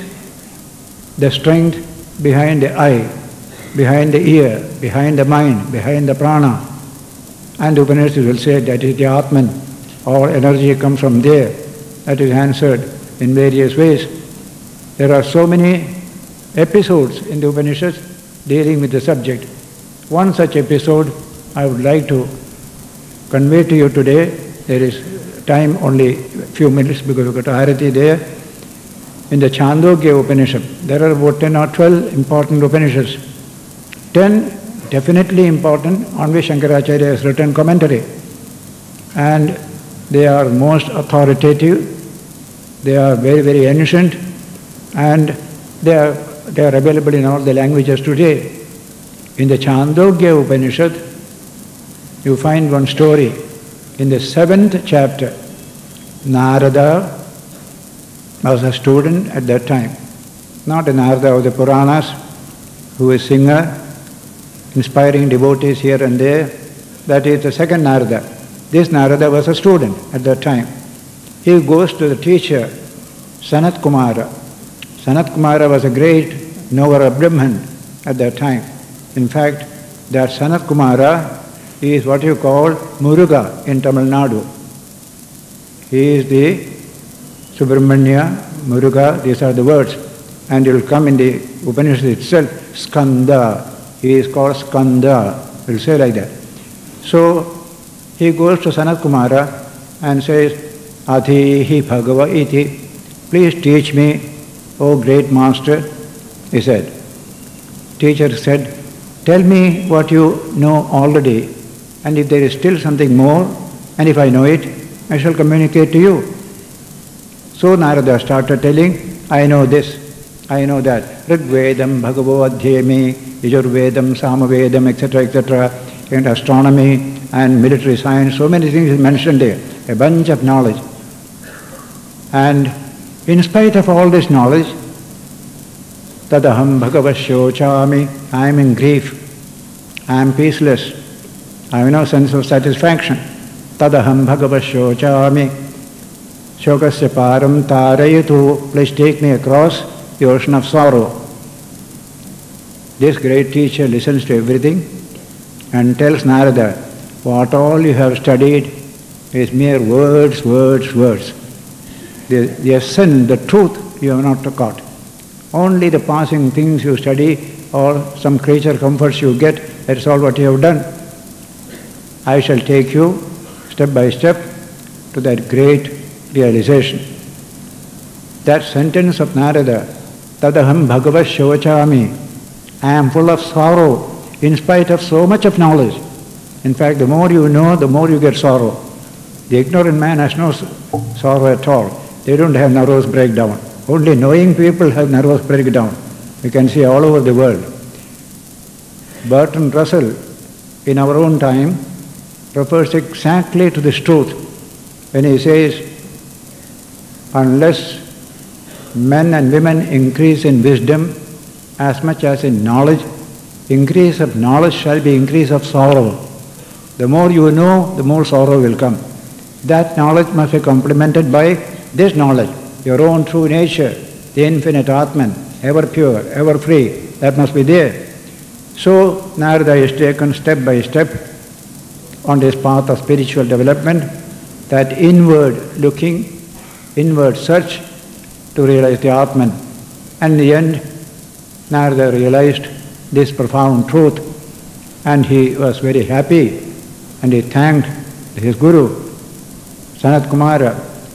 the strength behind the eye, behind the ear, behind the mind, behind the prana? And the Upanishad will say that is the Atman. All energy comes from there. That is answered in various ways. There are so many episodes in the Upanishads dealing with the subject. One such episode I would like to convey to you today. There is time only a few minutes because we've got Arati there. In the Chandogya Upanishad, there are about ten or twelve important Upanishads. Ten definitely important, on which Shankaracharya has written commentary. And they are most authoritative, they are very, very ancient, and they are, they are available in all the languages today. In the Chandogya Upanishad, you find one story. In the seventh chapter, Narada was a student at that time. Not a Narada of the Puranas, who is singer, inspiring devotees here and there. That is the second Narada. This Narada was a student at that time. He goes to the teacher, Sanat Kumara. Sanat Kumara was a great knower of Brahman at that time. In fact, that Sanat Kumara is what you call Muruga in Tamil Nadu. He is the Subramanya, Muruga, these are the words. And it will come in the Upanishad itself, Skanda. He is called Skanda. We'll say like that. So he goes to Sanat Kumara and says, Adhihi Bhagava iti, please teach me, O great master. He said. Teacher said, tell me what you know already, and if there is still something more, and if I know it, I shall communicate to you. So Narada started telling, I know this, I know that. Rigvedam, Bhagavo Adhyami, Yajurvedam, Samavedam, et cetera, et cetera, and astronomy and military science, so many things is mentioned there, a bunch of knowledge. And in spite of all this knowledge, Tadaham Bhagavasyochami, I am in grief, I am peaceless, I have no sense of satisfaction. Tadaham Bhagavasyochami, Shokasya Param Tarayatu, please take me across the ocean of sorrow. This great teacher listens to everything and tells Narada, what all you have studied is mere words, words, words. The, the essence, the truth you have not caught. Only the passing things you study or some creature comforts you get, that's all what you have done. I shall take you step by step to that great realization. That sentence of Narada, Tadaham Bhagavat Shavachami, I am full of sorrow in spite of so much of knowledge. In fact, the more you know, the more you get sorrow. The ignorant man has no sorrow at all. They don't have nervous breakdown. Only knowing people have nervous breakdown. We can see all over the world. Bertrand Russell, in our own time, refers exactly to this truth when he says, unless men and women increase in wisdom as much as in knowledge, Increase of knowledge shall be increase of sorrow. The more you know, the more sorrow will come. That knowledge must be complemented by this knowledge, your own true nature, the infinite Atman, ever pure, ever free, that must be there. So Narada is taken step by step on this path of spiritual development, that inward looking, inward search to realize the Atman. And in the end, Narada realized this profound truth, and he was very happy, and he thanked his guru, Sanat Kumara.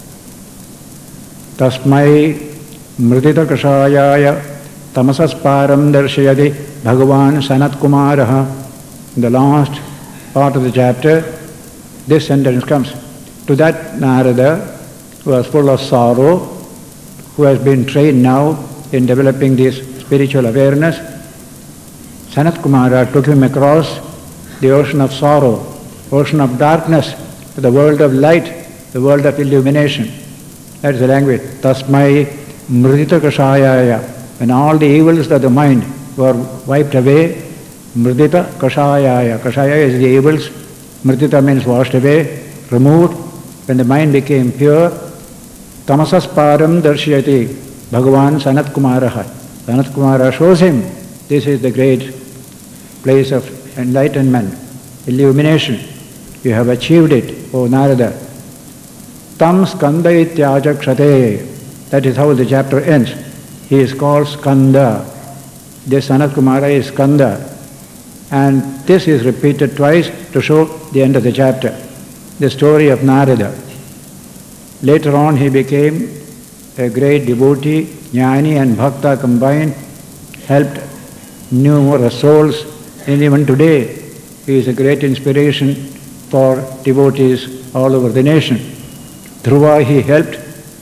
Tasmai mridita kashayaya tamasasparam darshayati Bhagavan Sanat Kumaraha. In the last part of the chapter, this sentence comes. To that Narada, who was full of sorrow, who has been trained now in developing this spiritual awareness, Sanat Kumara took him across the ocean of sorrow, ocean of darkness, to the world of light, the world of illumination. That is the language. Tasmai mridita kashayaya. When all the evils of the mind were wiped away, mridita kashayaya. Kashaya is the evils. Mridita means washed away, removed. When the mind became pure, tamasasparam darshayati Bhagavan Sanat Kumaraha. Sanat Kumara shows him this is the great place of enlightenment, illumination. You have achieved it, O Narada. Tam skanda ityaja kshate. That is how the chapter ends. He is called Skanda. This Sanat Kumara is Skanda. And this is repeated twice to show the end of the chapter. The story of Narada. Later on he became a great devotee, Jnani and Bhakta combined, helped numerous souls, and even today he is a great inspiration for devotees all over the nation. Dhruva he helped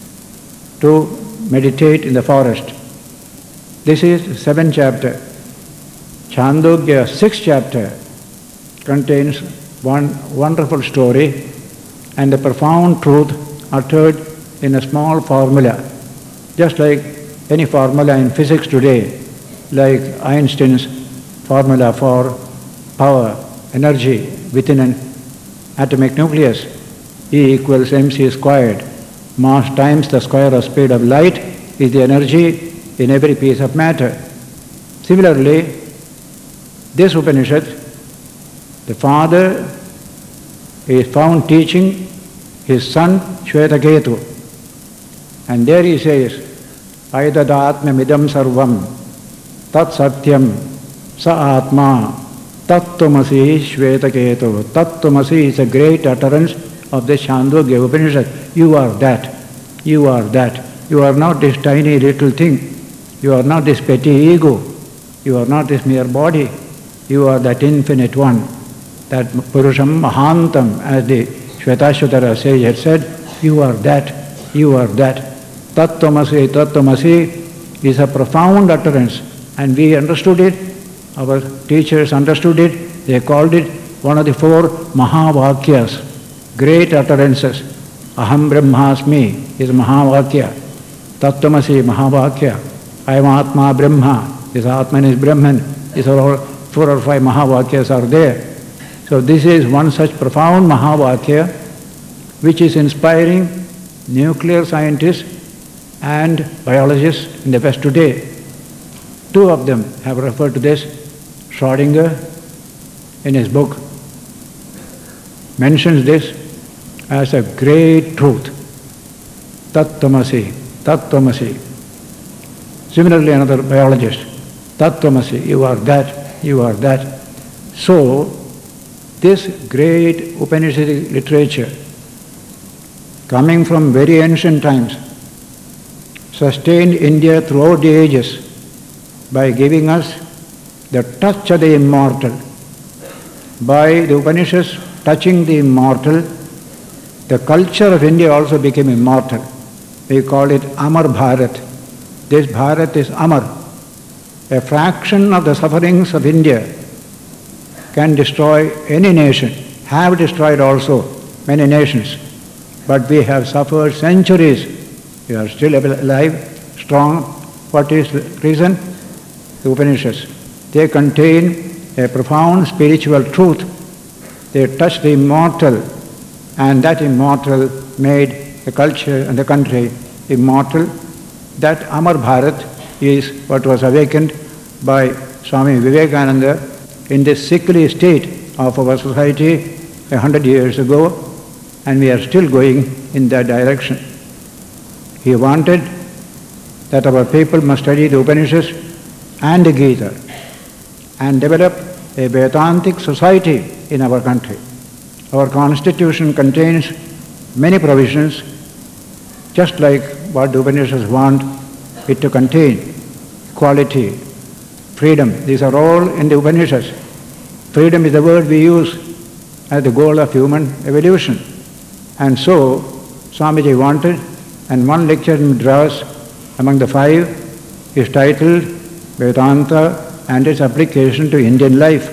to meditate in the forest. This is the seventh chapter. Chandogya, sixth chapter, contains one wonderful story and a profound truth uttered in a small formula, just like any formula in physics today, like Einstein's formula for power, energy within an atomic nucleus. E equals mc squared. Mass times the square of speed of light is the energy in every piece of matter. Similarly, this Upanishad, the father is found teaching his son Shvetaketu, and there he says, Aidadatmamidam sarvam tat satyam sa atma tattvamasi Shvetaketu. Tattvamasi is a great utterance of the Chandogya Upanishad. You are that, you are that. You are not this tiny little thing. You are not this petty ego. You are not this mere body. You are that infinite one, that Purusham Mahantam, as the Shvetashvatara sage had said. You are that, you are that. Tattvamasi, Tattvamasi is a profound utterance, and we understood it. Our teachers understood it. They called it one of the four Mahavakyas, great utterances. Aham Brahmasmi is Mahavakya. Tattvamasi Mahavakya. I am Atma Brahma. This Atman is Brahman. These are all four or five Mahavakyas are there. So this is one such profound Mahavakya which is inspiring nuclear scientists and biologists in the West today. Two of them have referred to this. Schrödinger, in his book, mentions this as a great truth. Tattvamasi, Tattvamasi. Similarly, another biologist, Tattvamasi, you are that, you are that. So, this great Upanishadic literature, coming from very ancient times, sustained India throughout the ages by giving us the touch of the immortal. By the Upanishads touching the immortal, the culture of India also became immortal. We call it Amar Bharat. This Bharat is Amar. A fraction of the sufferings of India can destroy any nation, have destroyed also many nations. But we have suffered centuries. We are still alive, strong. What is the reason? The Upanishads. They contain a profound spiritual truth. They touch the immortal, and that immortal made the culture and the country immortal. That Amar Bharat is what was awakened by Swami Vivekananda in this sickly state of our society a hundred years ago, and we are still going in that direction. He wanted that our people must study the Upanishads and the Gita and develop a Vedantic society in our country. Our constitution contains many provisions, just like what the Upanishads want it to contain: equality, freedom. These are all in the Upanishads. Freedom is the word we use as the goal of human evolution. And so, Swamiji wanted, and one lecture in Madras among the five is titled Vedanta and its application to Indian life.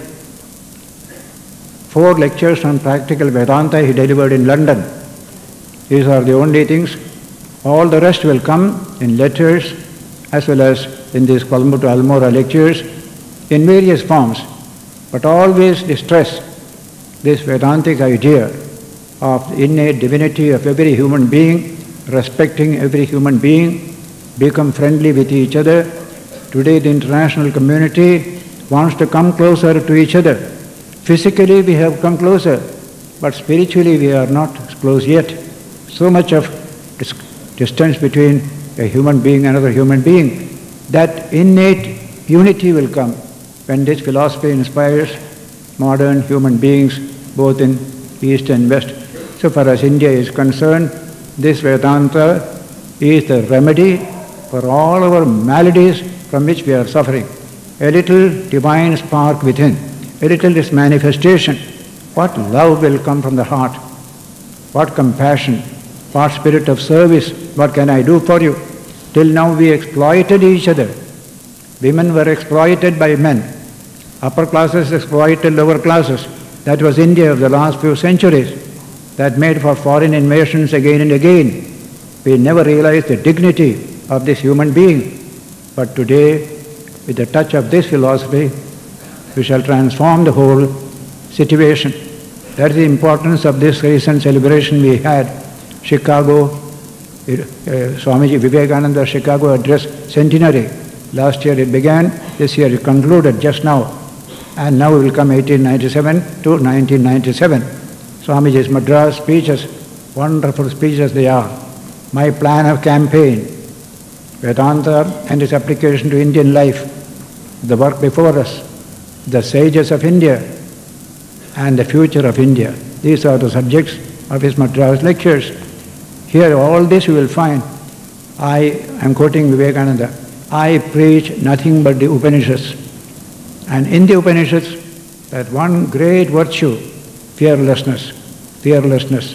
Four lectures on practical Vedanta he delivered in London. These are the only things. All the rest will come in letters as well as in these Colombo to Almora lectures in various forms, but always stress this Vedantic idea of the innate divinity of every human being, respecting every human being, become friendly with each other. Today the international community wants to come closer to each other. Physically we have come closer, but spiritually we are not close yet. So much of dis- distance between a human being and another human being. That innate unity will come when this philosophy inspires modern human beings both in East and West. So far as India is concerned, this Vedanta is the remedy for all our maladies from which we are suffering. A little divine spark within, a little this manifestation. What love will come from the heart? What compassion? What spirit of service? What can I do for you? Till now we exploited each other. Women were exploited by men. Upper classes exploited lower classes. That was India of the last few centuries. That made for foreign invasions again and again. We never realized the dignity of this human being. But today, with the touch of this philosophy, we shall transform the whole situation. That is the importance of this recent celebration we had. Chicago, uh, Swamiji Vivekananda Chicago Address Centenary. Last year it began, this year it concluded just now. And now it will come eighteen ninety-seven to nineteen ninety-seven. Swamiji's Madras speeches, wonderful speeches they are. My plan of campaign, Vedanta and its application to Indian life, the work before us, the sages of India, and the future of India. These are the subjects of his Madras lectures. Here all this you will find. I am quoting Vivekananda. I preach nothing but the Upanishads. And in the Upanishads, that one great virtue, fearlessness, fearlessness,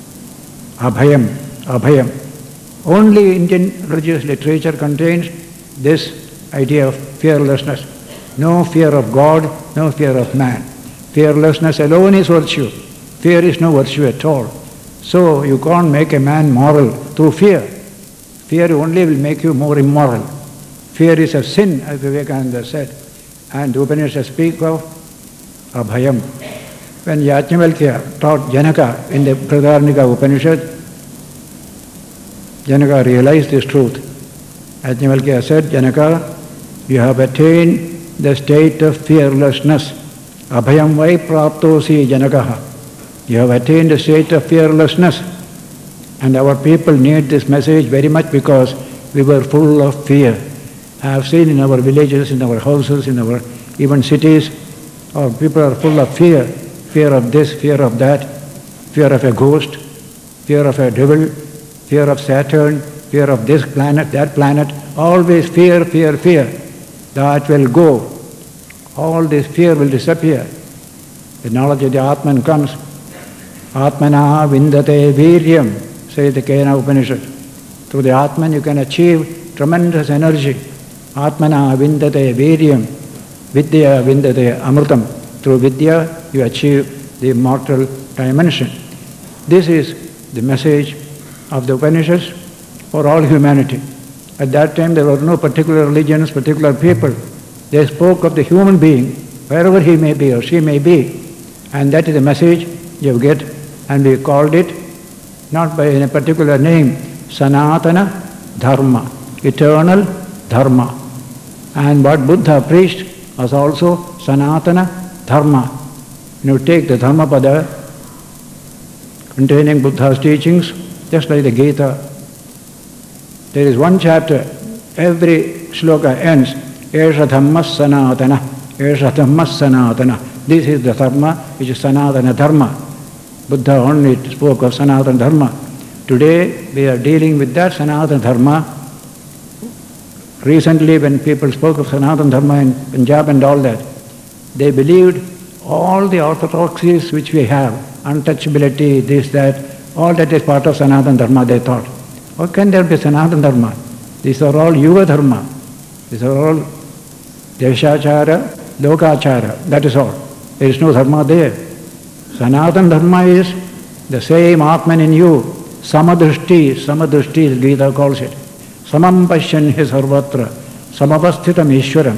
abhayam, abhayam. Only Indian religious literature contains this idea of fearlessness. No fear of God, no fear of man. Fearlessness alone is virtue. Fear is no virtue at all. So you can't make a man moral through fear. Fear only will make you more immoral. Fear is a sin, as Vivekananda said. And the Upanishads speak of abhayam. When Yajnavalkya taught Janaka in the Brihadaranyaka Upanishad, Janaka realized this truth. Yajnavalkya said, Janaka, you have attained the state of fearlessness. Abhayam vai praptosi Janakaha. You have attained the state of fearlessness. And our people need this message very much because we were full of fear. I have seen in our villages, in our houses, in our even cities, our people are full of fear. Fear of this, fear of that, fear of a ghost, fear of a devil, fear of Saturn, fear of this planet, that planet. Always fear, fear, fear. That will go. All this fear will disappear. The knowledge of the Atman comes. Atmana vindate viryam, says the Kena Upanishad. Through the Atman you can achieve tremendous energy. Atmana vindate viryam, vidya vindate amrutam. Through vidya you achieve the immortal dimension. This is the message of the Upanishads for all humanity. At that time there were no particular religions, particular people. They spoke of the human being, wherever he may be or she may be, and that is the message you get, and we called it, not by any particular name, Sanatana Dharma, eternal Dharma. And what Buddha preached was also Sanatana Dharma. You take the Dharmapada containing Buddha's teachings, just like the Gita. There is one chapter, every shloka ends, Esha Dhammas Sanatana, Esha Dhammas Sanatana. This is the Dharma, which is Sanatana Dharma. Buddha only spoke of Sanatana Dharma. Today we are dealing with that Sanatana Dharma. Recently when people spoke of Sanatana Dharma in Punjab and all that, they believed all the orthodoxies which we have, untouchability, this, that, all that is part of Sanatana Dharma, they thought. How can there be Sanatana Dharma? These are all Yuga Dharma. These are all Deshachara, Lokachara, that is all. There is no Dharma there. Sanatana Dharma is the same Atman in you. Samadrishti, Samadrishti, Gita calls it. Samam Pashyan hi sarvatra, samavasthitam Ishwaram.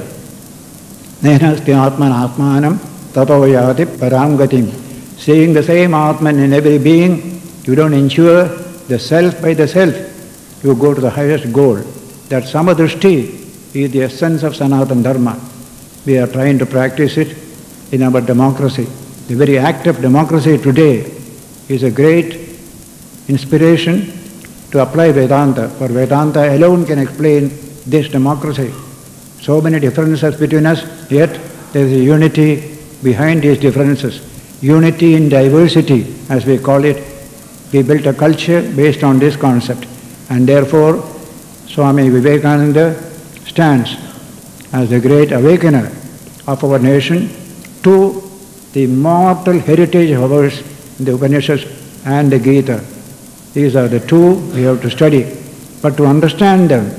Nenasti Atman Atmanam, tato yati param gatim. Seeing the same Atman in every being, you don't ensure the self by the self. You go to the highest goal. That Samadrishti is the essence of Sanatana Dharma. We are trying to practice it in our democracy. The very act of democracy today is a great inspiration to apply Vedanta, for Vedanta alone can explain this democracy. So many differences between us, yet there is a unity behind these differences. Unity in diversity, as we call it. We built a culture based on this concept, and therefore Swami Vivekananda stands as the great awakener of our nation to the immortal heritage of ours in the Upanishads and the Gita. These are the two we have to study. But to understand them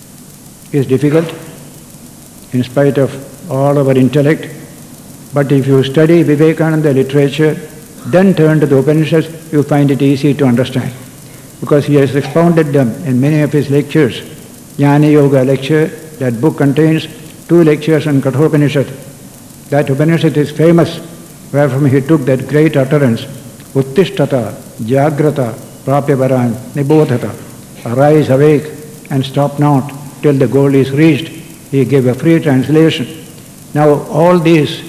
is difficult in spite of all our intellect. But if you study Vivekananda literature, then turn to the Upanishads, you find it easy to understand. Because he has expounded them in many of his lectures. Jnana Yoga lecture, that book contains two lectures on Kathopanishad. That Upanishad is famous, wherefrom he took that great utterance, Uttishtata, Jagrata, Prapyaparan, Nibodhata. Arise, awake, and stop not till the goal is reached. He gave a free translation. Now all these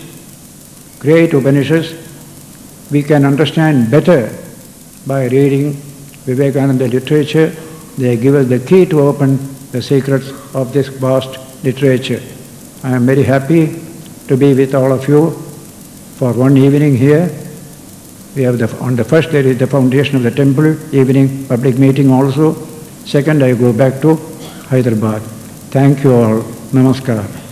great Upanishads we can understand better by reading Vivekananda literature. They give us the key to open the secrets of this vast literature. I am very happy to be with all of you for one evening here. We have the, on the first there is the foundation of the temple, evening public meeting also. Second, I go back to Hyderabad. Thank you all. Namaskar.